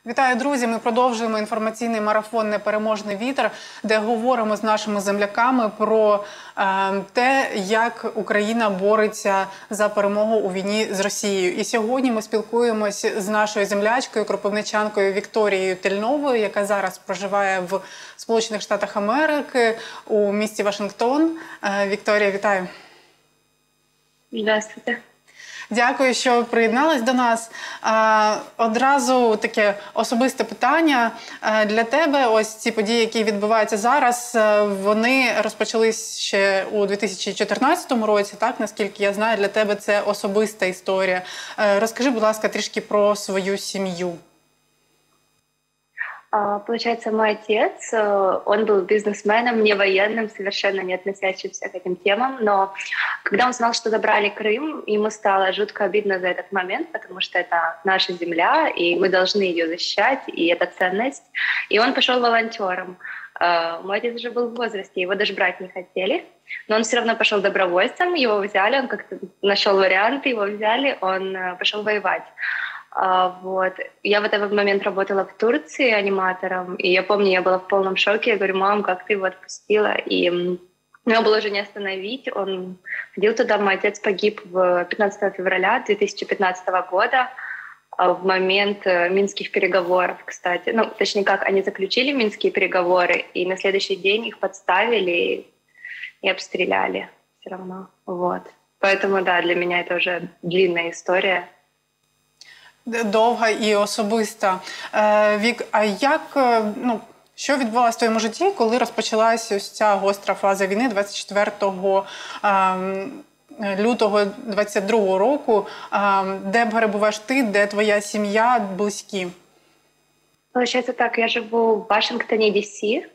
Вітаю, друзі! Ми продовжуємо інформаційний марафон «Непереможний вітер», де говоримо з нашими земляками про те, як Україна бореться за перемогу у війні з Росією. І сьогодні ми спілкуємось з нашою землячкою, кропивничанкою Вікторією Тельновою, яка зараз проживає в Сполучених Штатах Америки у місті Вашингтон. Вікторія, вітаю! Здравствуйте. Дякую, що приєдналась до нас. Одразу таке особисте питання для тебе. Ось ці події, які відбуваються зараз, вони розпочались ще у 2014 році, так? Наскільки я знаю, для тебе це особиста історія. Розкажи, будь ласка, трішки про свою сім'ю. Получается, мой отец, он был бизнесменом, не военным, совершенно не относящимся к этим темам, но когда он узнал, что забрали Крым, ему стало жутко обидно за этот момент, потому что это наша земля, и мы должны ее защищать, и это ценность. И он пошел волонтером. Мой отец уже был в возрасте, его даже брать не хотели, но он все равно пошел добровольцем, его взяли, он как-то нашел варианты, его взяли, он пошел воевать. Вот. Я в этот момент работала в Турции аниматором, и я помню, я была в полном шоке. Я говорю: мам, как ты его отпустила? И его было уже не остановить. Он ходил туда, мой отец погиб 15 февраля 2015 года в момент минских переговоров, кстати. Ну, точнее, как они заключили минские переговоры, и на следующий день их подставили и обстреляли все равно. Вот. Поэтому, да, для меня это уже длинная история. Довга і особиста. Вік, а як, що відбувалося в твоєму житті, коли розпочалася ось ця гостра фаза війни 24 лютого 22 року? Де перебуваєш ти, де твоя сім'я, близькі? Получается так, я живу в Вашингтоне, Д.С.,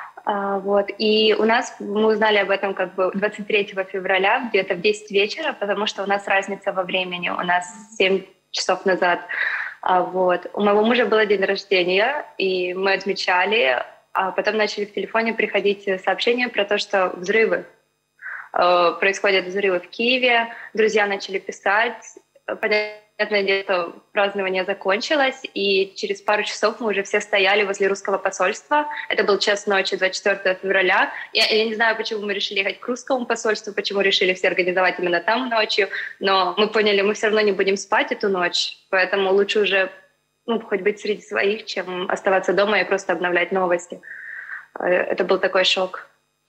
вот, и мы узнали об этом как бы 23 февраля, где-то в 10 вечера, потому что у нас разница во времени, у нас 7 часов назад. Вот. У моего мужа был день рождения, и мы отмечали, а потом начали в телефоне приходить сообщения про то, что взрывы. Происходят взрывы в Киеве, друзья начали писать. Понятное дело, что празднование закончилось, и через пару часов мы уже все стояли возле русского посольства. Это был час ночи 24 февраля. Я не знаю, почему мы решили ехать к русскому посольству, почему решили все организовать именно там ночью, но мы поняли, мы все равно не будем спать эту ночь, поэтому лучше уже хоть быть среди своих, чем оставаться дома и просто обновлять новости. Это был такой шок.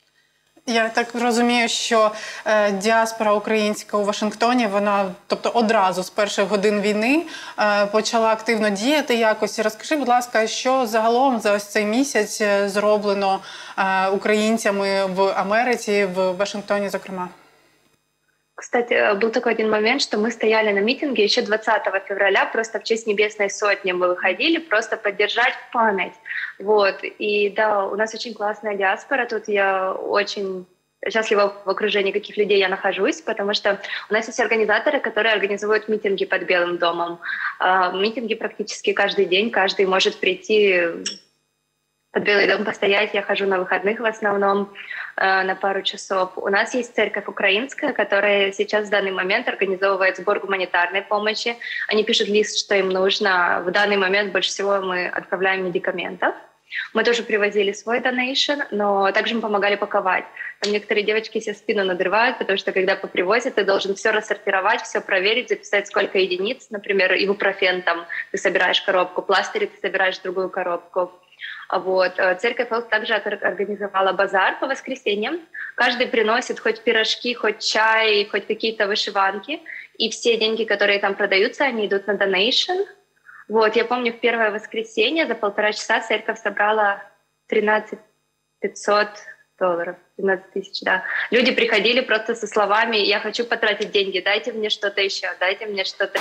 Я так розумію, що діаспора українська у Вашингтоні, вона, тобто одразу з перших годин війни почала активно діяти якось. Розкажи, будь ласка, що загалом за ось цей місяць зроблено українцями в Америці, в Вашингтоні, зокрема? Кстати, был такой один момент, что мы стояли на митинге еще 20 февраля, просто в честь Небесной Сотни мы выходили, просто поддержать память. Вот. И да, у нас очень классная диаспора, тут я очень счастлива в окружении каких людей я нахожусь, потому что у нас есть организаторы, которые организуют митинги под Белым домом. Митинги практически каждый день, каждый может прийти под Белый дом постоять. Я хожу на выходных в основном на пару часов. У нас есть церковь украинская, которая сейчас в данный момент организовывает сбор гуманитарной помощи. Они пишут лист, что им нужно. В данный момент больше всего мы отправляем медикаментов. Мы тоже привозили свой донейшн, но также мы помогали паковать. Там некоторые девочки себе спину надрывают, потому что когда попривозят, ты должен все рассортировать, все проверить, записать, сколько единиц. Например, ибупрофен там ты собираешь коробку, пластыри ты собираешь другую коробку. Вот. Церковь также организовала базар по воскресеньям. Каждый приносит хоть пирожки, хоть чай, хоть какие-то вышиванки. И все деньги, которые там продаются, они идут на донейшн. Вот. Я помню, в первое воскресенье за 1,5 часа церковь собрала $13 500. 13 тысяч, да. Люди приходили просто со словами: я хочу потратить деньги, дайте мне что-то еще, дайте мне что-то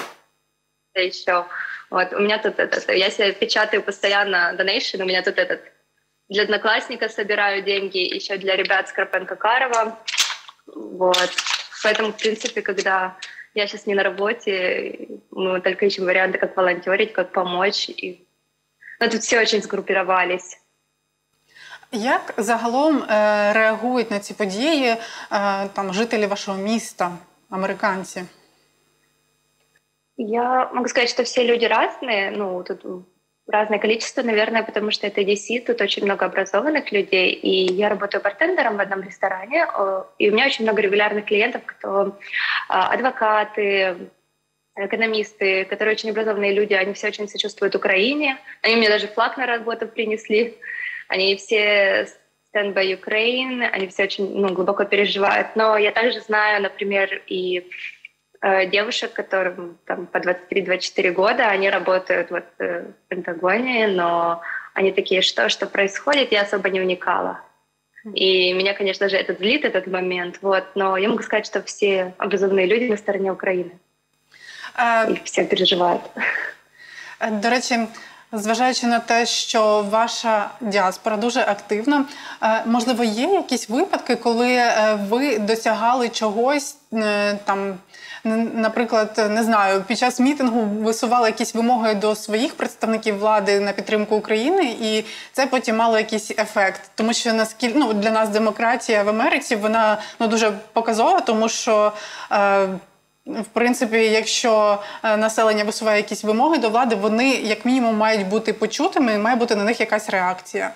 еще. Вот, у меня тут я себе печатаю постоянно донейшн, у меня тут для одноклассника собираю деньги, еще для ребят с Карпенко-Карова. Вот. Поэтому, в принципе, когда я сейчас не на работе, мы только ищем варианты, как волонтерить, как помочь. Но тут все очень сгруппировались. Як загалом реагують на ці події там жителі вашого міста, американці? Я могу сказать, что все люди разные. Ну, тут Разное количество, наверное, потому что это DC, тут очень много образованных людей, и я работаю бартендером в одном ресторане, и у меня очень много регулярных клиентов, кто адвокаты, экономисты, которые очень образованные люди, они все очень сочувствуют Украине, они мне даже флаг на работу принесли, они все Stand by Ukraine, они все очень глубоко переживают, но я также знаю, например, и девушек, которым там по 23-24 года, они работают вот в Пентагоне, но они такие, что происходит, я особо не вникала. И меня, конечно же, это злит, этот момент, вот, но я могу сказать, что все образованные люди на стороне Украины. І всі переживають. До речі, зважаючи на те, що ваша діаспора дуже активна, можливо, є якісь випадки, коли ви досягали чогось, там, наприклад, не знаю, під час мітингу висували якісь вимоги до своїх представників влади на підтримку України, і це потім мало якийсь ефект. Тому що для нас демократія в Америці, вона дуже показова, тому що в принципі, якщо населення висуває якісь вимоги до влади, вони, як мінімум, мають бути почутими і має бути на них якась реакція.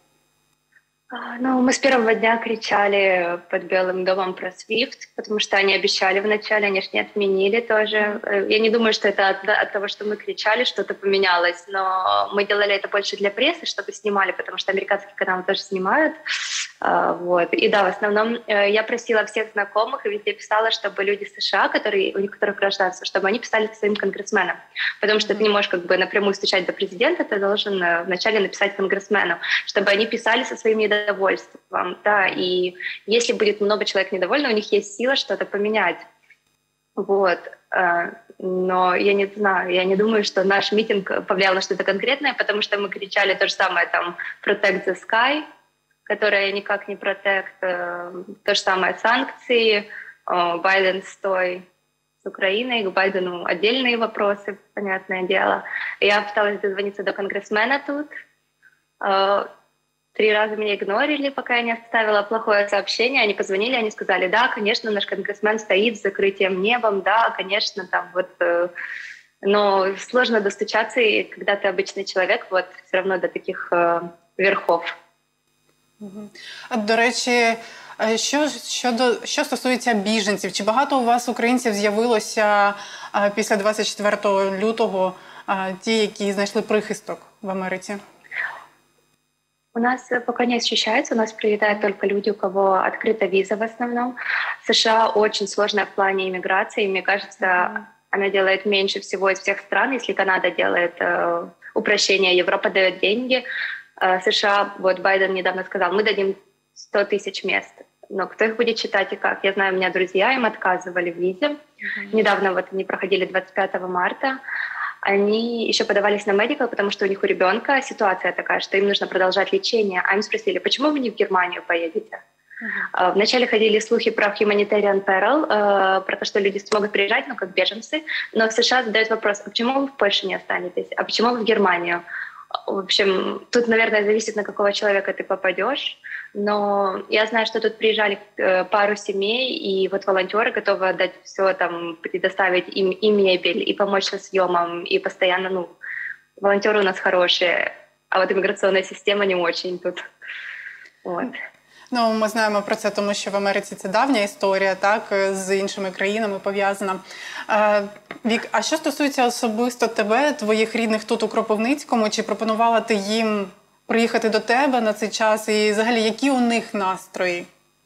Мы с первого дня кричали под Белым домом про SWIFT, потому что они обещали вначале, они же не отменили тоже. Я не думаю, что это от того, что мы кричали, что-то поменялось, но мы делали это больше для прессы, чтобы снимали, потому что американские каналы тоже снимают. Вот. И да, в основном я просила всех знакомых и везде писала, чтобы люди США, у которых гражданство, чтобы они писали своим конгрессменам, потому что ты не можешь напрямую стучать до президента, ты должен вначале написать конгрессмену, чтобы они писали со своим недовольством, да, и если будет много человек недовольны, у них есть сила что-то поменять, вот, но я не знаю, я не думаю, что наш митинг повлиял на что-то конкретное, потому что мы кричали то же самое, там, «Protect the Sky», которая никак не протект, то же самое санкции, Байден стой с Украиной, к Байдену отдельные вопросы, понятное дело. Я пыталась дозвониться до конгрессмена тут, 3 раза меня игнорили, пока я не оставила плохое сообщение, они позвонили, они сказали, да, конечно, наш конгрессмен стоит с закрытием небом, да, конечно, там вот... Но сложно достучаться, и когда ты обычный человек, вот все равно до таких верхов. До речі, що стосується біженців, чи багато у вас українців з'явилося після 24 лютого, ті, які знайшли прихисток в Америці? У нас пока не ощущается, у нас прилетают только люди, у кого открыта виза в основном. США очень сложная в плане иммиграции, и мне кажется, она делает меньше всего из всех стран. Если Канада делает упрощение, Европа дает деньги, США, вот Байден недавно сказал, мы дадим 100 тысяч мест. Но кто их будет читать и как? Я знаю, у меня друзья, им отказывали в визе. Недавно вот они проходили 25 марта. Они еще подавались на медикал, потому что у них у ребенка ситуация такая, что им нужно продолжать лечение. А им спросили, почему вы не в Германию поедете? Вначале ходили слухи про humanitarian peril, про то, что люди смогут приезжать, как беженцы. Но в США задают вопрос, а почему вы в Польше не останетесь? А почему вы в Германию? В общем, тут, наверное, зависит, на какого человека ты попадешь. Но я знаю, что тут приезжали пару семей, и вот волонтеры готовы отдать все, там, предоставить им и мебель, и помочь со съемом, и постоянно, волонтеры у нас хорошие, а вот иммиграционная система не очень тут. Вот. Ми знаємо про це, тому що в Америці це давня історія, так, з іншими країнами пов'язана. Вік, а що стосується особисто тебе, твоїх рідних тут у Кропивницькому, чи пропонувала ти їм приїхати до тебе на цей час, і взагалі, які у них настрої?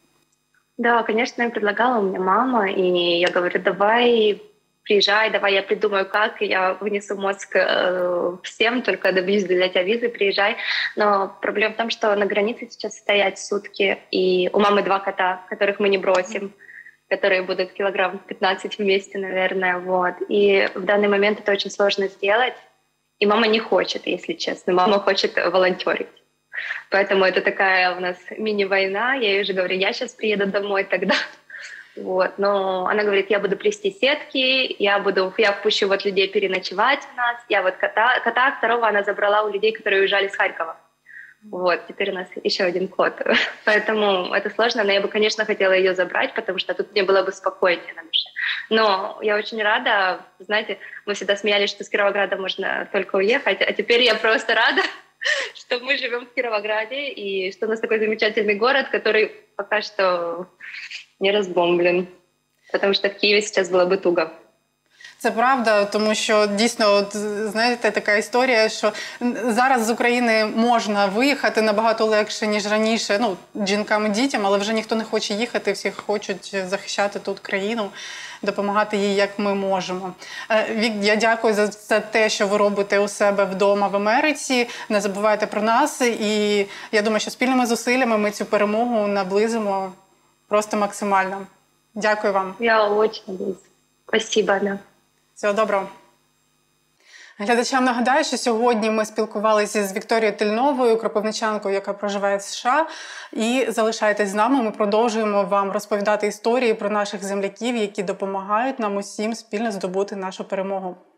Да, конечно, я предлагала, у меня мама, и я говорю, давай, приезжай, давай, я придумаю как, я вынесу мозг всем, только добьюсь для тебя визы, приезжай. Но проблема в том, что на границе сейчас стоять сутки, и у мамы 2 кота, которых мы не бросим, которые будут килограмм 15 вместе, наверное, вот. И в данный момент это очень сложно сделать, и мама не хочет, если честно, мама хочет волонтерить. Поэтому это такая у нас мини-война, я ей уже говорю, я сейчас приеду домой тогда. Вот, но она говорит, я буду плести сетки, я впущу вот людей переночевать у нас. Я вот кота второго она забрала у людей, которые уезжали с Харькова. Вот, теперь у нас еще один кот. Поэтому это сложно, но я бы, конечно, хотела ее забрать, потому что тут мне было бы спокойнее на душе. Но я очень рада, знаете, мы всегда смеялись, что с Кировограда можно только уехать, а теперь я просто рада, что мы живем в Кировограде, и что у нас такой замечательный город, который пока что не разбомблен. Потому что в Киеве сейчас было бы туго. Це правда, тому що дійсно, от, знаєте, така історія, що зараз з України можна виїхати набагато легше, ніж раніше, ну, жінкам і дітям, але вже ніхто не хоче їхати, всі хочуть захищати тут країну, допомагати їй, як ми можемо. Вік, я дякую за те, що ви робите у себе вдома в Америці. Не забувайте про нас, і я думаю, що спільними зусиллями ми цю перемогу наблизимо просто максимально. Дякую вам. Я очень надеюсь. Спасибо, Анна. Всього доброго. Глядачам нагадаю, що сьогодні ми спілкувалися з Вікторією Тельновою, кропивничанкою, яка проживає в США. І залишайтесь з нами, ми продовжуємо вам розповідати історії про наших земляків, які допомагають нам усім спільно здобути нашу перемогу.